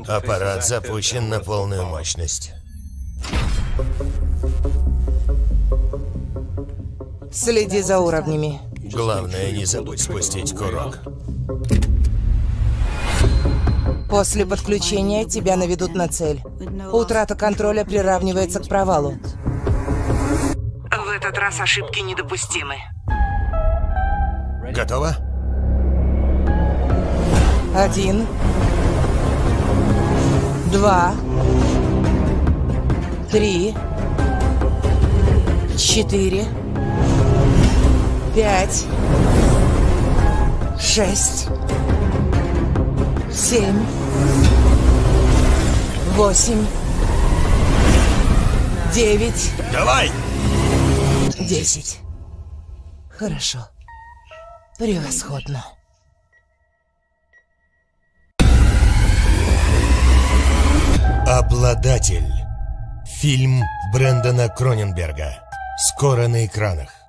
Аппарат запущен на полную мощность. Следи за уровнями. Главное, не забудь спустить курок. После подключения тебя наведут на цель. Утрата контроля приравнивается к провалу. В этот раз ошибки недопустимы. Готово? 1, 2, 3, 4, 5, 6, 7, 8, 9. Давай! 10. Хорошо. Превосходно. Обладатель. Фильм Брэндона Кроненберга. Скоро на экранах.